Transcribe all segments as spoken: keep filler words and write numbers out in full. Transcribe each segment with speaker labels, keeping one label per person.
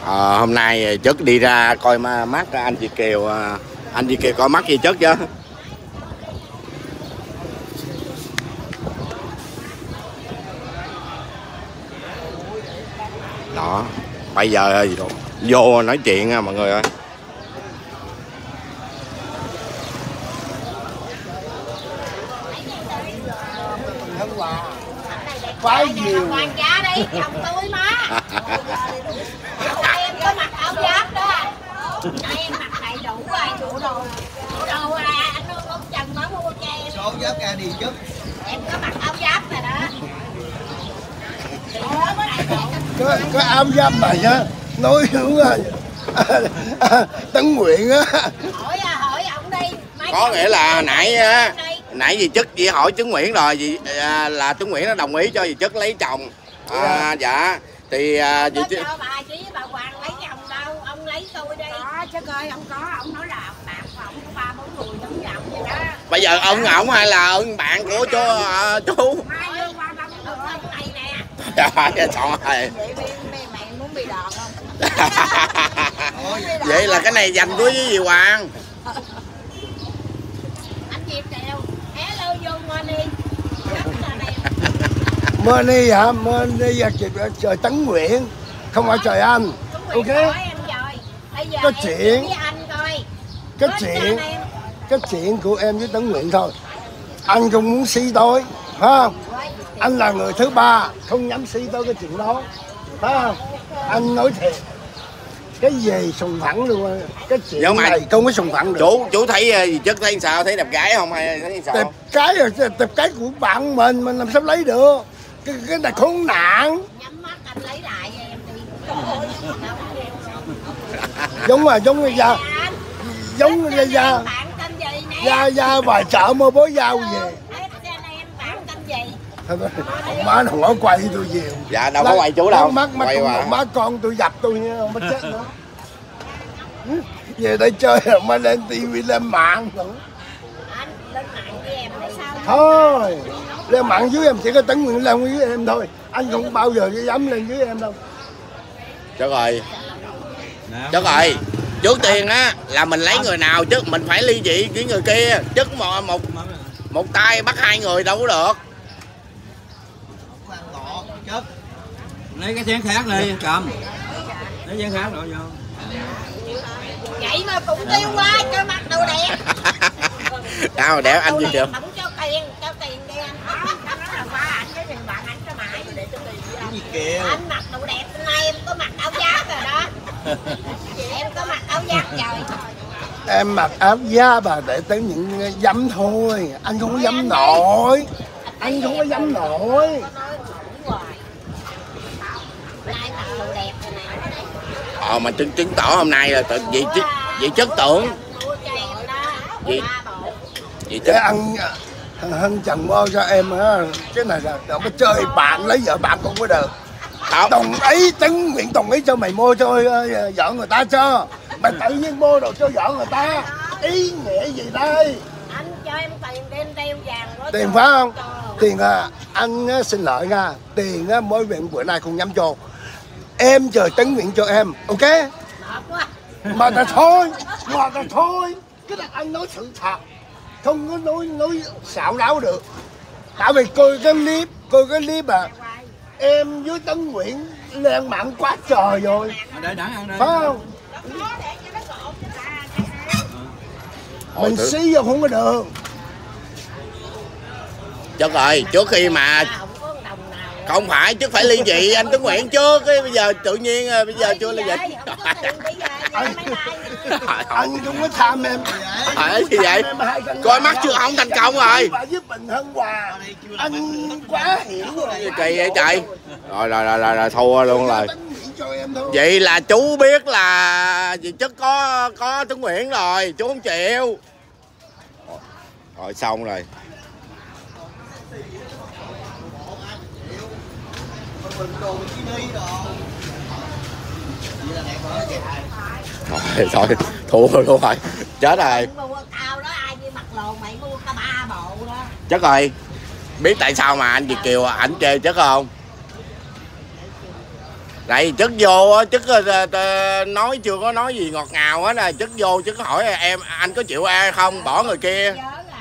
Speaker 1: À, hôm nay Chất đi ra coi mắt anh chị Kiều, anh chị Kiều coi mắt gì Chất chứ. Đó, bây giờ vô nói chuyện nha mọi người ơi.
Speaker 2: Quá nhiều. Quan giá đi, chồng tôi má. Em có mặc áo giáp đó. Em mặc đầy đủ rồi, đủ đồ. Đủ đồ à, anh ông Trần mới mua cho em.
Speaker 3: Số giáp ra đi chứ.
Speaker 2: Em có mặc áo giáp rồi đó.
Speaker 3: Có, có áo giáp này nhá. Nói đúng rồi. Tấn Nguyện á.
Speaker 2: Hỏi à, hỏi ông đi.
Speaker 1: Có nghĩa là nãy nãy gì Chất chỉ hỏi Tuấn Nguyễn rồi, gì à, là Tuấn Nguyễn nó đồng ý cho gì Chất lấy chồng. À, dạ thì à,
Speaker 2: gì chứ bà chỉ với bà Hoàng lấy chồng đâu, ông lấy tôi đi. Có chứ ơi, ông có, ông nói là bạn của ông có ba bốn người giống như ông vậy đó.
Speaker 1: Bây giờ ông ổng hay là ông bạn của chú à, chú?
Speaker 2: Hai người qua đông được ông này nè.
Speaker 1: Trời chọn rồi.
Speaker 2: Mày muốn bị đòn không?
Speaker 1: Vậy là cái này dành của với dì Hoàng.
Speaker 2: Hello vô Money.
Speaker 3: Money hả? Money là trời Tấn Nguyện, không phải trời Anh. Ok. Có chuyện. Cái chuyện. Cái chuyện của em với Tấn Nguyện thôi. Anh không muốn xí tôi, phải không? Anh là người thứ ba, không dám xí tôi cái chuyện đó, phải không? Anh nói thiệt. Cái gì sùng phẳng luôn, cái chuyện Giống này mày. Không có sùng phẳng được.
Speaker 1: Chú chú thấy gì Chất thấy sao, thấy đẹp gái không hay thấy sao?
Speaker 3: Đẹp cái rồi, đẹp cái của bạn mình mình làm sao lấy được? Cái cái này khốn nạn.
Speaker 2: Nhắm mắt anh lấy lại em đi.
Speaker 3: Giống mà giống như da, giống như da, da da vài chợ mua bối dao về. Má nó không có quay tôi nhiều.
Speaker 1: Dạ đâu có quay chú đâu.
Speaker 3: Mắt mắt con, má con tôi dập tôi nha, không có chết nữa. Về đây chơi mà lên tivi lên mạng nữa.
Speaker 2: Anh lên mạng với em tại sao?
Speaker 3: Thôi, lên mạng dưới em chỉ có Tấn Nguyện lên với em thôi. Anh không bao giờ dám lên với em đâu.
Speaker 1: Chất ơi. Chất ơi. Trước tiên á là mình lấy người nào chứ mình phải ly dị với người kia. Chất một một một tay bắt hai người đâu có được.
Speaker 4: Lấy cái chén khác đi cầm. Lấy chén khác rồi vô.
Speaker 2: Vậy mà cũng tiêu quá cho mặc đồ đẹp.
Speaker 1: Đâu đẹp anh gì được.
Speaker 2: Không cho tiền, cho tiền đi anh. Anh nói là qua anh với thằng bạn anh cho mãi để cho tiền gì anh.
Speaker 3: Kìa.
Speaker 2: Anh mặc đồ đẹp, hôm nay em có mặc áo giáp rồi đó. Em có mặc áo giáp trời.
Speaker 3: Em mặc áo giáp bà để tới những dám thôi. Anh không có dám nổi. Anh không có dám nổi.
Speaker 1: Ờ mà chứng chứng tỏ hôm nay là tự vậy chứ vậy chất tưởng vậy vậy
Speaker 3: chứ ăn Hân Trần mua cho em á, cái này là đâu có chơi bạn lấy vợ bạn cũng có được. Đó. Đồng ý Tấn Nguyện đồng ý cho mày mua cho uh, vợ người ta cho mày tự nhiên mua đồ cho vợ người ta, ý nghĩa gì đây?
Speaker 2: Anh cho em tiền đem đeo vàng đó.
Speaker 3: Tiền phải không? Tiền à, anh uh, xin lỗi nha, tiền uh, mỗi viện bữa nay không dám cho. Em chờ Tấn Nguyện cho em, ok? Mà là thôi, mà là thôi. Cái này anh nói sự thật, không có nói nói xạo láo được. Tại vì coi cái clip, coi cái clip à, em với Tấn Nguyện lên mạng quá trời rồi.
Speaker 4: Để đẳng ăn đây.
Speaker 3: Phải không? Mình xí vô không có được.
Speaker 1: Chất ơi, trước khi mà không phải chứ phải ly dị anh Tuấn Nguyễn trước, cái bây giờ tự nhiên bây giờ chưa ly dị.
Speaker 3: Anh, anh không có tham em.
Speaker 1: Phải gì vậy? Coi mắt chưa không thành công rồi.
Speaker 3: Với Bình Hân Hòa, anh quá hiểu rồi.
Speaker 1: Kỳ vậy trời. Rồi rồi rồi rồi, rồi thua luôn rồi.
Speaker 3: Vậy.
Speaker 1: Vậy là chú biết là gì Chất có có Tuấn Nguyễn rồi, chú không chịu. Rồi xong rồi. Thôi, thôi thua luôn rồi, chết rồi. Chất ơi, biết tại sao mà anh Việt Kiều ảnh chê Chất không? Đây chất vô á, chất nói chưa có nói gì ngọt ngào hết nè, chất vô chất hỏi em anh có chịu ai không, bỏ người kia.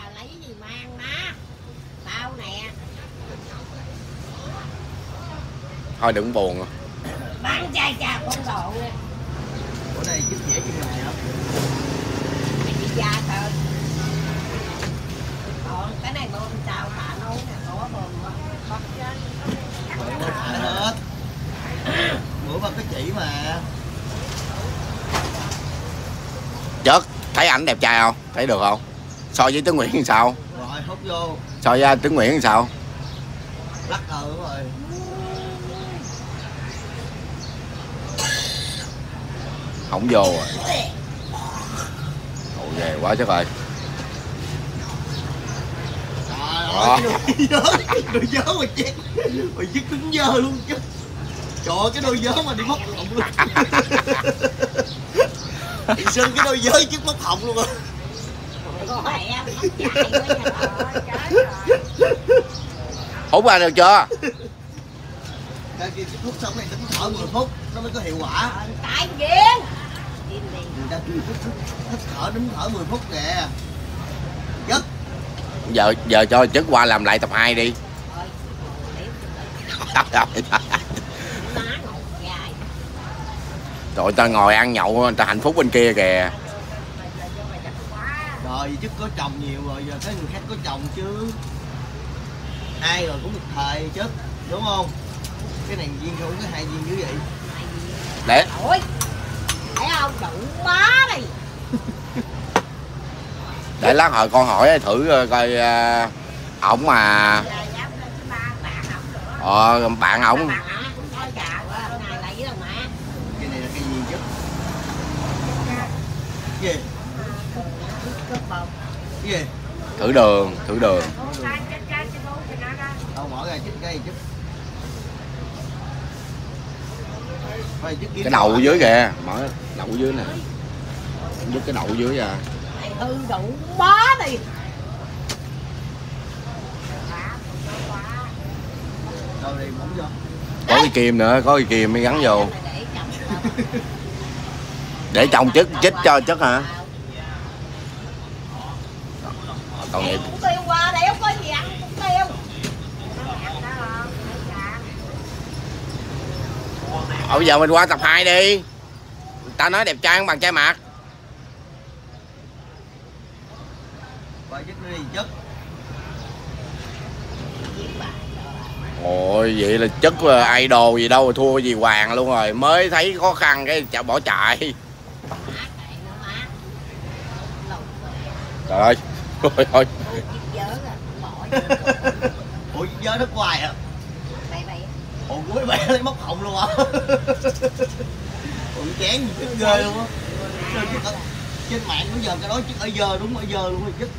Speaker 1: Thôi đừng buồn.
Speaker 2: Bán chai chà con độ nè.
Speaker 4: Bữa nay chút dễ chứ này hả?
Speaker 2: Mày đi ra thôi. Còn cái này bơm sao bà nấu nè, có bơm bắt trên.
Speaker 4: Bữa thả hết. Bữa bắt cái chỉ mà.
Speaker 1: Chất, thấy ảnh đẹp trai không? Thấy được không? So với Tuấn Nguyễn thì sao?
Speaker 4: Rồi hút vô.
Speaker 1: So với Tuấn Nguyễn thì sao?
Speaker 4: Lắc ờ đúng rồi.
Speaker 1: Không vô rồi. Ồ về quá chất ơi.
Speaker 4: Trời ơi, cái đôi dớ, đôi dớ mà chết. Mày dứt cứng dơ luôn chứ. Trời ơi, cái đôi dớ mà đi mất họng luôn. Thì xưng cái đôi dớ chứ mất họng luôn à.
Speaker 1: Hút ra được chưa?
Speaker 4: Cái kia hút xong này tính thở mười phút nó mới có hiệu quả.
Speaker 2: Tại nghiền.
Speaker 4: Người ta kêu hít hít thở đứng thở mười phút kìa. Chất.
Speaker 1: Giờ giờ cho chất qua làm lại tập hai đi. Rồi ta ngồi ăn nhậu người ta hạnh phúc bên kia kìa.
Speaker 4: Rồi chất có chồng nhiều rồi giờ thấy người khác có chồng chứ. Ai rồi cũng một thời chất đúng không? Cái này viên không có hai viên như vậy.
Speaker 1: Để.
Speaker 2: Ôi. Thấy không đủ má đi.
Speaker 1: Để lát hồi con hỏi thử coi uh, ổng mà ờ bạn ổng
Speaker 4: cái này là cái gì chứ? Cái gì? Cái gì?
Speaker 1: Thử đường, thử đường.
Speaker 4: Đâu mở ra chút cái chút.
Speaker 1: Cái đầu dưới kìa, mở đậu dưới nè. Đứt cái đậu dưới ra.
Speaker 2: Hư đủ bá đi.
Speaker 4: Đâu đi bấm vô.
Speaker 1: Có cái kim nữa, có cái kim mới gắn vô. Để chồng chất chích cho chất hả? Còn vậy.
Speaker 2: Cũng tiêu qua để không có gì ăn cũng tiêu.
Speaker 1: Ờ, bây giờ mình qua tập hai đi. Ta nói đẹp trai không bằng trai mặt.
Speaker 4: Qua chất đi chất.
Speaker 1: Ôi vậy là chất idol gì đâu thua gì Hoàng luôn rồi. Mới thấy khó khăn cái chả bỏ chạy. Trời ơi. Ôi ôi.
Speaker 4: Ủa giớ nó hoài à? Ủa của mấy bạn lấy móc họng luôn hả? Ủa chán gì chứ ghê luôn á. Trên mạng bây giờ cái đó chứ ở giờ đúng ở giờ luôn rồi chứ.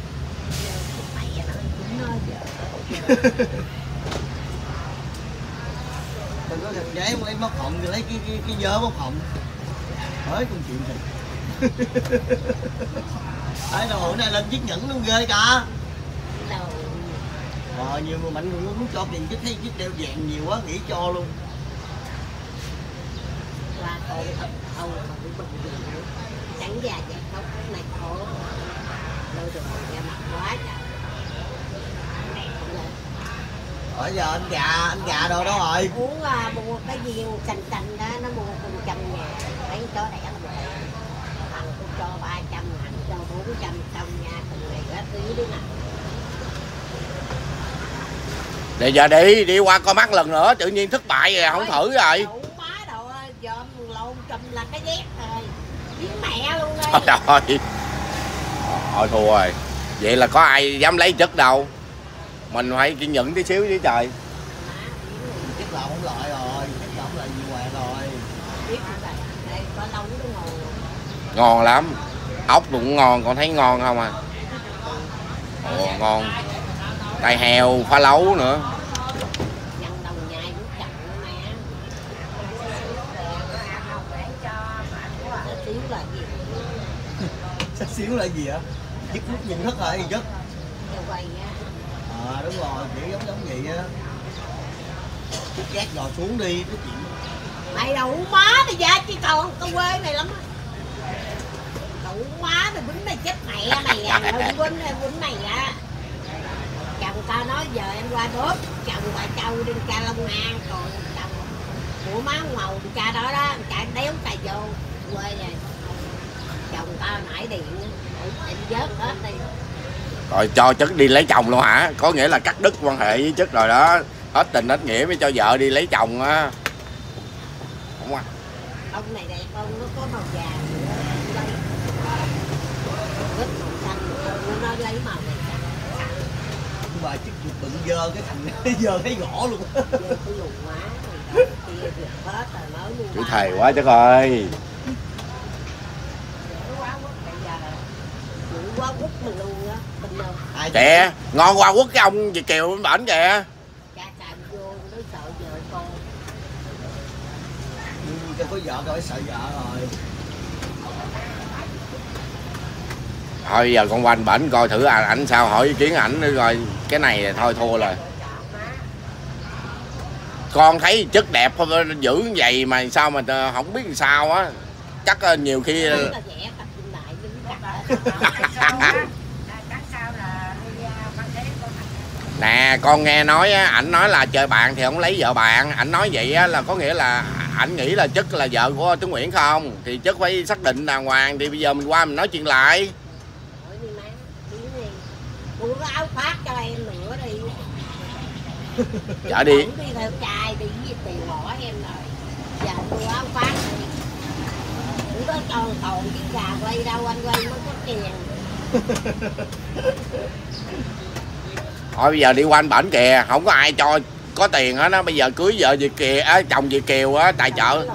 Speaker 4: Đừng có thằng gái lấy móc họng thì lấy cái cái cái dơ móc họng. Tới con chuyện này. Đấy đâu hồi này lên chiếc nhẫn luôn ghê cả. Ờ nhiều người mạnh người muốn cho tiền chứ thấy chiếc đeo vàng nhiều quá nghĩ cho luôn.
Speaker 2: Qua con thật ông còn bực gì trắng da vậy không này khổ. Đâu được ra mặt quá trời.
Speaker 4: Ở giờ anh gà, anh gà đâu đó rồi.
Speaker 2: Muốn uh, mua cái viên xanh xanh đó, nó mua cùng trăm ngàn, thấy chó đẻ là một thằng cũng cho ba trăm, thằng cho bốn trăm, xong nha, từng ngày quá phí đứa nào.
Speaker 1: Để giờ đi, đi qua coi mắt lần nữa, tự nhiên thất bại rồi, không thử rồi.
Speaker 2: Đủ má đâu, dòm lộn chùm là cái dép thôi, với mẹ luôn đi.
Speaker 1: Trời ơi, thôi thua rồi, vậy là có ai dám lấy chất đâu. Mình phải kiên nhẫn tí xíu chứ trời.
Speaker 4: Chất lộn không lợi rồi, chất lộn là nhiều hoàng rồi.
Speaker 2: Đây, có lâu nó ngon.
Speaker 1: Ngon lắm, ốc cũng ngon, con thấy ngon không à. Ồ, ngon. Tai heo, phá lấu nữa.
Speaker 2: Nhân đồng nhai cũng chậm nữa mẹ. Xíu là gì?
Speaker 4: Xíu xíu là gì hả? Dứt lúc nhìn hết rồi gì chứ?
Speaker 2: Quay á.
Speaker 4: À đúng rồi, kiểu giống giống vậy á. Chút gác dò xuống đi, cái chuyện
Speaker 2: Mày đủ má mày ra chứ còn con quê này lắm. Đủ má mày quýnh mày chết mẹ mày à, đừng quýnh em quýnh mày à. Chồng tao nói giờ em qua đốt, chồng bà Châu đi ca Long An, còn chồng của má ngầu cha đó đó, cha đéo tài vô quê rồi. Chồng tao nãy điện, em vớt hết đi.
Speaker 1: Rồi cho chất đi lấy chồng luôn hả? Có nghĩa là cắt đứt quan hệ với chất rồi đó. Hết tình hết nghĩa mới cho vợ đi lấy chồng á. Không à.
Speaker 2: Ông này đẹp không? Nó có màu vàng nữa, lấy. Rất màu xanh, nó lấy màu này xanh.
Speaker 4: Bà chức bự dơ cái thằng dơ thấy gõ luôn.
Speaker 2: Dơ cái lùn má, rồi kia được hết rồi mới mua.
Speaker 1: Chữ thầy quá chất ơi.
Speaker 2: Quá quất mình luôn á, bình đâu.
Speaker 1: Kìa, ngon qua quất cái ông Việt Kiều bên bển kìa.
Speaker 2: Cha chạy vô, nó sợ vợ con.
Speaker 4: Cho có vợ coi sợ vợ rồi.
Speaker 1: Thôi giờ con qua anh bển coi thử à, ảnh sao, hỏi ý kiến ảnh nữa rồi. Cái này thôi thua rồi. Con thấy chất đẹp giữ như vậy mà sao mà không biết làm sao á. Chắc nhiều khi nè, con nghe nói á, ảnh nói là chơi bạn thì không lấy vợ bạn. Ảnh nói vậy á, là có nghĩa là ảnh nghĩ là chất là vợ của Tuấn Nguyễn không? Thì chất phải xác định đàng hoàng. Thì bây giờ mình qua mình nói chuyện lại.
Speaker 2: Mua cái áo khoác cho em nữa đi.
Speaker 1: Chở đi.
Speaker 2: Đi theo trai đi với tiền bỏ em rồi. Giờ mua áo khoác đi. Đừng có tròn còn cái gà quay đâu, anh quay mới có tiền.
Speaker 1: Thôi bây giờ đi qua anh bển kìa, không có ai cho có tiền hết á. Bây giờ cưới vợ Việt Kiều á, chồng Việt Kiều á, tài trợ.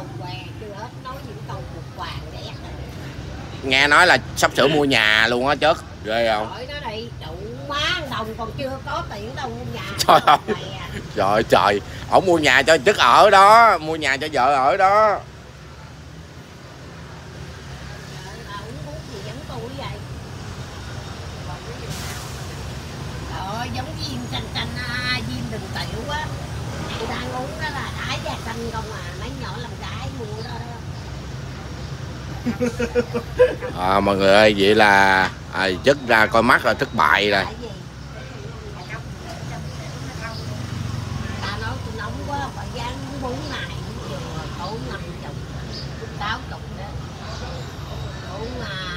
Speaker 1: Nghe nói là sắp sửa mua nhà luôn á chất, ghê không?
Speaker 2: Nó đi, đủ má đồng còn chưa có tiền đâu mua nhà.
Speaker 1: Trời ơi. Trời trời, ổng mua nhà cho chất ở đó, mua nhà cho vợ ở đó.
Speaker 2: Trời, giống viên xanh xanh à, viên đừng tiểu á. Chị đang uống đó là đái da xanh không à, mấy nhỏ làm đái mua đó đó.
Speaker 1: À, mọi người ơi, vậy là à, chất ra coi mắt là thất bại rồi.
Speaker 2: Ta nói tôi nóng quá, phải dán bốn ngày, tối năm chục, sáu chục đó. Bốn ngày.